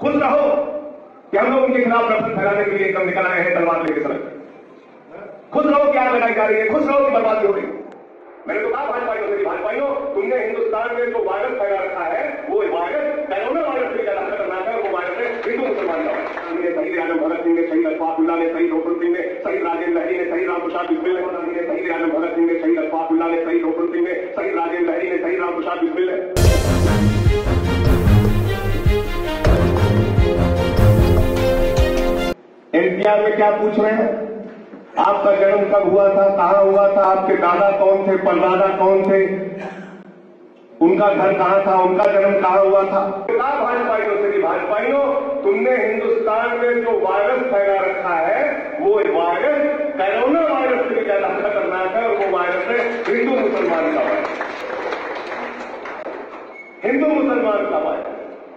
खुश रहो कि हम लोग उनके खिलाफ नफरत फैलाने के लिए एकदम निकल आए हैं तलवार लेके सड़क। खुश रहो कि आग लगाई जा रही है, खुश रहो कि बर्बादी हो रही है। मैंने तो कहा भाजपाइयों से, भाजपाइयों तुमने हिंदुस्तान में जो वायरस फैला रखा है वो वायरस कोरोना वायरस से ज्यादा खतरनाक है। वो वायरस है हिंदू मुसलमान का वायरस। शहीद आजम भगत सिंह ने, शहीद अशफाकुल्लाह ने, शहीद रोशन सिंह ने, शहीद राजेंद्र लहरी ने, शहीद राम प्रसाद बिस्मिल ने, शहीद आजम भगत सिंह ने, शहीद अशफाकुल्लाह ने, शहीद रोशन सिंह ने, शहीद राजेंद्र लहरी ने, शहीद राम प्रसाद बिस्मिल ने। इम्तियाज में क्या पूछ रहे हैं? आपका जन्म कब हुआ था, कहां हुआ था, आपके दादा कौन थे, परदादा कौन थे, उनका घर कहां था, उनका जन्म कहां हुआ था। भाजपाइयों से, भाजपाइयों तुमने हिंदुस्तान में जो वायरस फैला रखा है वो वायरस कोरोना वायरस से भी ज्यादा खतरनाक है। और वो वायरस है हिंदू मुसलमान का वायरस, हिंदू मुसलमान का वायरस।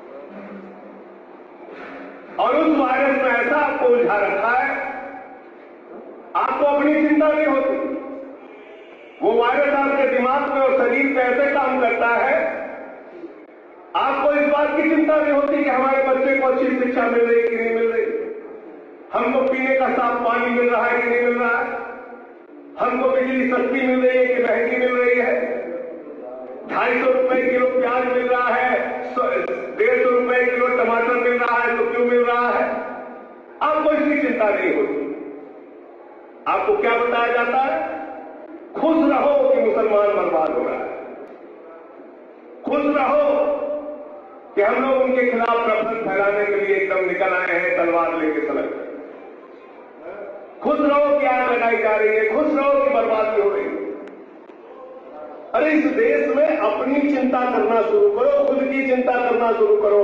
और उस वायरस में ऐसा आपको उलझा रखा है, आपको अपनी चिंता नहीं होती। वो वायरस आपके दिमाग में और शरीर पे ऐसे काम करता है, आपको इस बात की चिंता नहीं होती कि हमारे बच्चे को अच्छी शिक्षा मिल रही कि नहीं मिल रही, हमको पीने का साफ पानी मिल रहा है कि नहीं मिल रहा है, हमको बिजली सस्ती मिल रही है कि महंगी मिल रही है, 250 रुपए किलो प्याज मिल रहा है, 150 रुपए किलो टमाटर मिल रहा है तो क्यों मिल रहा है। आपको इसकी चिंता नहीं होती। आपको क्या बताया जाता है? खुश रहो कि मुसलमान बर्बाद हो रहा है, खुश रहो कि हम लोग उनके खिलाफ नफरत फैलाने के लिए एकदम निकल आए हैं तलवार लेके सड़क। खुश रहो कि आग लगाई जा रही है, खुश रहो कि बर्बादी हो रही है। अरे इस देश में अपनी चिंता करना शुरू करो, खुद की चिंता करना शुरू करो।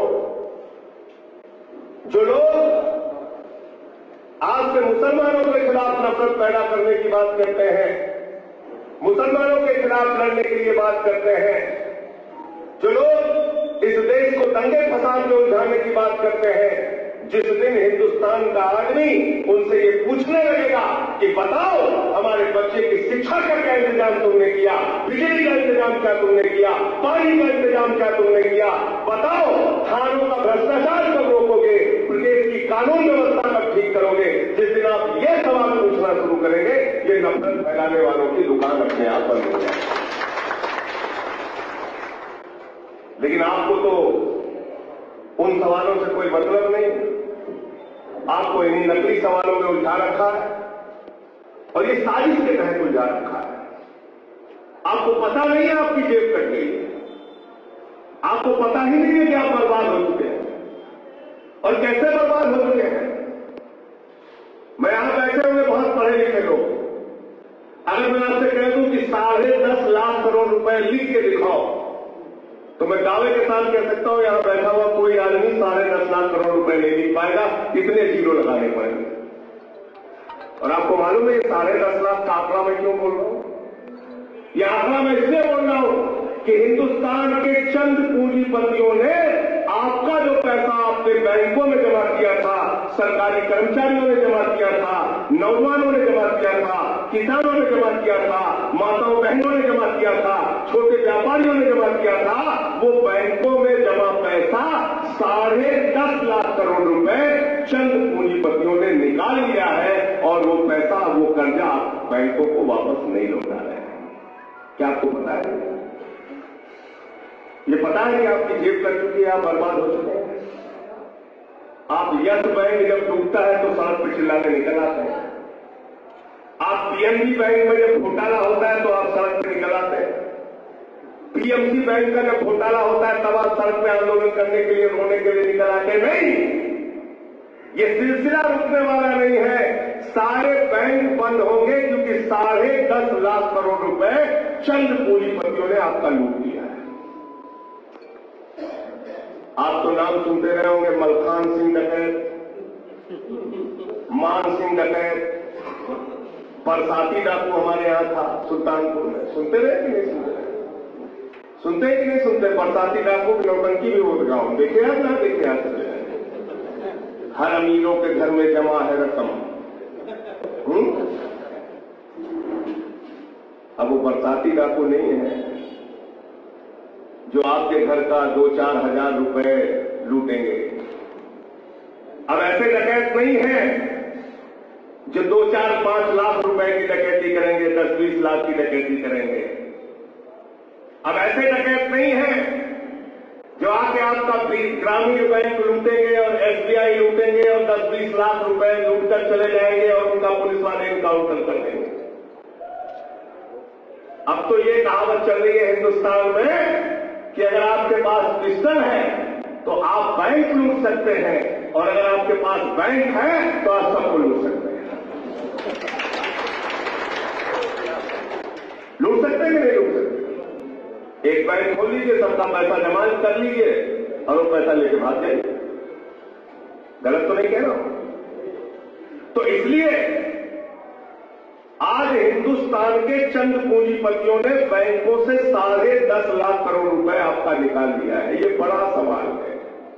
जो लोग आज से मुसलमानों के खिलाफ नफरत पैदा करने की बात करते हैं, मुसलमानों के खिलाफ लड़ने के लिए बात करते हैं, जो लोग इस देश को दंगे फसाद में उलझाने की बात करते हैं, जिस दिन हिंदुस्तान का आदमी उनसे ये पूछने लगेगा कि बताओ हमारे बच्चे की शिक्षा का क्या इंतजाम तुमने किया, बिजली का इंतजाम क्या तुमने किया, पानी का इंतजाम क्या तुमने किया, बताओ थानों का भ्रष्टाचार कब रोकोगे, प्रदेश की कानून व्यवस्था कब ठीक करोगे। जिस दिन आप ये सवाल पूछना शुरू करेंगे, ये नफरत फैलाने वालों की दुकान अपने आप बंद हो जाएगी। लेकिन आपको तो उन सवालों से कोई मतलब नहीं, आपको इन्हीं नकली सवालों में उलझा रखा है और ये साजिश के तहत उलझा रखा है। आपको पता नहीं है आपकी जेब कट गई है, आपको पता ही नहीं है कि आप बर्बाद हो चुके हैं और कैसे बर्बाद हो चुके हैं। मैं यहां बैठे हुए बहुत पढ़े लिखे लोग, अगर मैं आपसे कह दूं कि 10.5 लाख करोड़ रुपए लिख के दिखाओ तो मैं दावे के साथ कह सकता हूं यहां बैठा हुआ कोई आदमी 10.5 लाख करोड़ रुपए नहीं लिख पाएगा, इतने जीरो लगाने पड़ेंगे। और आपको मालूम है ये 10.5 लाख का आंकड़ा मैं क्यों बोल रहा हूं? यह आंकड़ा मैं इसलिए बोल रहा हूं कि हिंदुस्तान के चंद पूंजीपतियों ने आपका जो पैसा आपने बैंकों में जमा किया था, सरकारी कर्मचारियों ने जमा किया था, नौजवानों ने जमा किया था, किसानों ने जमा किया था, माताओं बहनों ने जमा किया था, छोटे व्यापारियों ने जमा किया था, वो बैंकों में जमा पैसा 10.5 लाख करोड़ रुपए चंद पूंजीपतियों ने निकाल लिया है और वो पैसा, वो कर्जा बैंकों को वापस नहीं लौटा रहे हैं। क्या आपको पता है? ये पता है कि आपकी जेब कट चुकी है, आप बर्बाद हो चुके हैं। आप यस बैंक जब डूबता है तो सड़क पर चिल्लाते निकल आते हैं। आप पीएनबी बैंक में जब घोटाला होता है तो आप सड़क पर निकल आते हैं। पीएमसी बैंक का जब घोटाला होता है तब आप सड़क पे आंदोलन करने के लिए, रोने के लिए निकल आते हैं। नहीं, ये सिलसिला रुकने वाला नहीं है। सारे बैंक बंद होंगे क्योंकि 10.5 लाख करोड़ रुपए चंद पूंजीपतियों ने आपका लूट लिया है। आप तो नाम सुनते रहे होंगे, मलखान सिंह डकैत, मान सिंह डकैत, बरसाती डाकू हमारे यहां था सुल्तानपुर में। सुनते रहे कि नहीं सुनते रहे? सुनते हैं कि नहीं सुनते? बरसाती डाकू की नौटंकी भी होता गाँव देखे आप ना देखे आप? हर अमीरों के घर में जमा है रकम। अब वो बरसाती डाकू नहीं है जो आपके घर का 2-4 हजार रुपए लूटेंगे। अब ऐसे डकैत नहीं है जो 2, 4, 5 लाख रुपए की डकैती करेंगे, 10, 20 लाख की डकैती करेंगे। अब ऐसे डकैत नहीं है जो आके आपका ग्रामीण बैंक लूटेंगे और एसबीआई लूटेंगे और 10, 20 लाख रुपए लूटकर चले जाएंगे और उनका पुलिस वाले इनकाउंटर कर देंगे। अब तो ये कहावत चल रही है हिंदुस्तान में कि अगर आपके पास पिस्टल है तो आप बैंक लूट सकते हैं, और अगर आपके पास बैंक है तो आप सबको लूट सकते हैं। लूट सकते हैं कि नहीं लूट सकते? एक बैंक खोल लीजिए, सबका पैसा जमा कर लीजिए और वो पैसा लेके भाग जाइए। गलत तो नहीं कह रहा हूं? तो इसलिए आज हिंदुस्तान के चंद पूंजीपतियों ने बैंकों से 10.5 लाख करोड़ रुपए आपका निकाल लिया है। ये बड़ा सवाल है।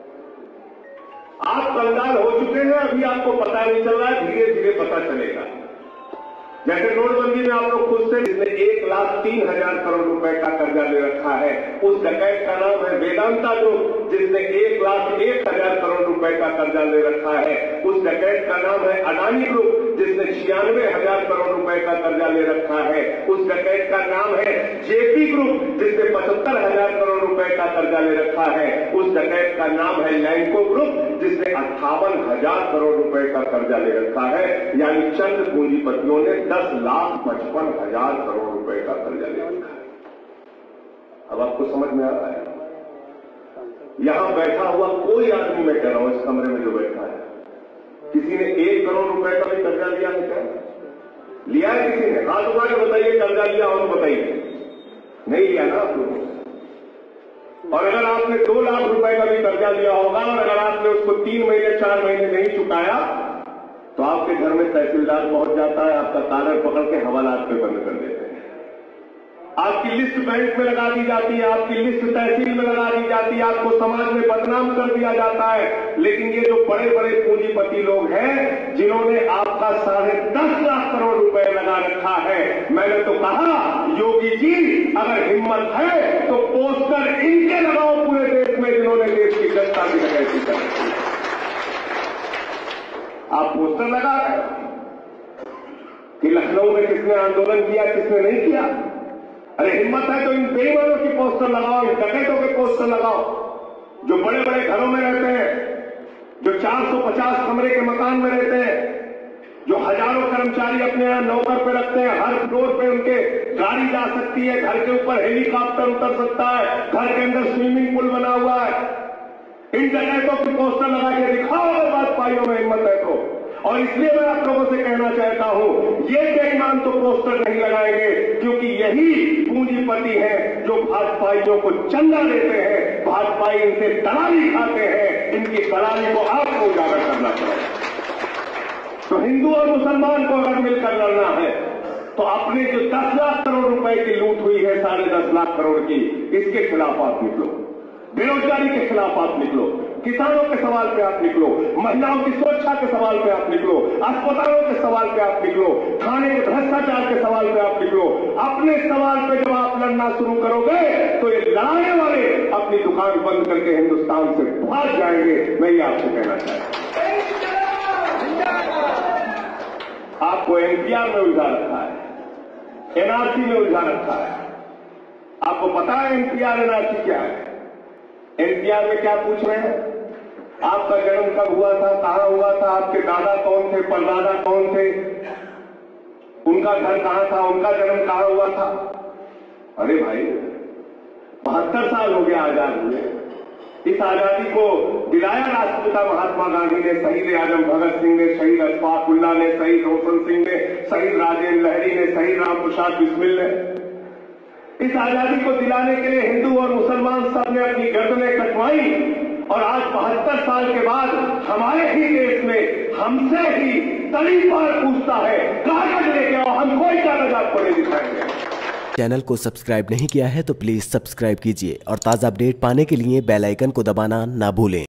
आप कंगाल हो चुके हैं, अभी आपको पता नहीं चल रहा है, धीरे धीरे पता चलेगा। जैसे नोटबंदी में आप लोग खुद से, जिसने 1,03,000 करोड़ रुपए का कर्जा ले रखा है, उस डकैत का नाम है वेदांता ग्रुप। जिसने 1,01,000 करोड़ रुपए का कर्जा ले रखा है, उस डकैत का नाम है अडानी ग्रुप। जिसने 96,000 करोड़ रुपए का कर्जा ले रखा है, उस डकैत का नाम है जेपी ग्रुप। जिसने 75,000 करोड़ रुपए का कर्जा ले रखा है, उस डकैत का नाम है लैंको ग्रुप। जिसने 58,000 करोड़ रुपए का कर्जा ले रखा है। यानी चंद पूंजीपतियों ने 10,55,000 करोड़ रुपए का कर्जा ले रखा है। अब आपको समझ में आ रहा है? यहां बैठा हुआ कोई आदमी, मैं कह रहा हूं इस कमरे में जो बैठा है, किसी ने 1 करोड़ रुपए का भी कर्जा लिया है क्या? लिया है किसी ने? हाथ उठा के बताइए कर्जा लिया हो तो बताइए। नहीं लिया ना आप लोगों ने। और अगर आपने 2 लाख रुपए का भी कर्जा लिया होगा और अगर आपने उसको 3 महीने 4 महीने नहीं चुकाया तो आपके घर में तहसीलदार पहुंच जाता है, आपका कागज पकड़ के हवालात पे बंद कर देते हैं। आपकी लिस्ट बैंक में लगा दी जाती है, आपकी लिस्ट तहसील में लगा दी जाती है, आपको समाज में बदनाम कर दिया जाता है। लेकिन ये जो बड़े बड़े पूंजीपति लोग हैं जिन्होंने आपका 10.5 लाख करोड़ रुपए लगा रखा है, मैंने तो कहा योगी जी अगर हिम्मत है तो पोस्टर इनके लगाओ पूरे देश में जिन्होंने देश की जनता की डकैती कर रखी है। आप पोस्टर लगा रहे कि लखनऊ में किसने आंदोलन किया, किसने नहीं किया? अरे हिम्मत है तो इन बेईमानों की पोस्टर लगाओ, इन डकैतों के पोस्टर लगाओ जो बड़े बड़े घरों में रहते हैं, जो 450 कमरे के मकान में रहते हैं, जो हजारों कर्मचारी अपने यहां नौकर पे रखते हैं। हर फ्लोर पे उनके गाड़ी जा सकती है, घर के ऊपर हेलीकॉप्टर उतर सकता है, घर के अंदर स्विमिंग पूल बना हुआ है। इन डकैतों की पोस्टर लगा के दिखाओ अगर भाजपाइयों में हिम्मत है तो। और इसलिए मैं आप लोगों से कहना चाहता हूं, ये बेईमान तो पोस्टर नहीं लगाएंगे, क्योंकि यही पूंजीपति हैं जो भाजपाइयों को चंदा देते हैं, भाजपाई इनसे दलाली खाते हैं। इनकी दलाली को आपको उजागर करना चाहिए। तो हिंदू और मुसलमान को अगर मिलकर लड़ना है तो अपने जो 10 लाख करोड़ रुपए की लूट हुई है, 10.5 लाख करोड़ की, इसके खिलाफ आप निकलो। बेरोजगारी के खिलाफ आप निकलो, किसानों के सवाल पे आप निकलो, महिलाओं की सुरक्षा के सवाल पे आप निकलो, अस्पतालों के सवाल पे आप निकलो, थाने के भ्रष्टाचार के सवाल पे आप निकलो। अपने सवाल पे जब आप लड़ना शुरू करोगे तो ये लड़ाने वाले अपनी दुकान बंद करके हिंदुस्तान से भाग जाएंगे। मैं ये आपसे कहना चाहता हूं। आपको एनपीआर में उलझा रखा है, एनआरसी में उलझा रखा है। आपको पता है एनपीआर एनआरसी क्या है? एनपीआर में क्या पूछ रहे हैं? आपका जन्म कब हुआ था, कहां हुआ था, आपके दादा कौन थे, परदादा कौन थे, उनका घर कहां था, उनका जन्म कहां हुआ था। अरे भाई 72 साल हो गया आजाद हुए। इस आजादी को दिलाया राष्ट्रपिता महात्मा गांधी ने, शहीद आजम भगत सिंह ने, शहीद अशफाक उल्लाह ने, शहीद रोशन सिंह ने, शहीद राजेंद्र लहरी ने, शहीद राम प्रसाद बिस्मिल ने। इस आजादी को दिलाने के लिए हिंदू और मुसलमान सब ने अपनी गर्दनें कटवाई और आज 72 साल के बाद हमारे ही देश में हमसे ही तली पर पूछता है कागज लेके आओ, हम कोई कागज आपको नहीं दिखाएंगे। चैनल को सब्सक्राइब नहीं किया है तो प्लीज सब्सक्राइब कीजिए और ताज़ा अपडेट पाने के लिए बेल आइकन को दबाना ना भूलें।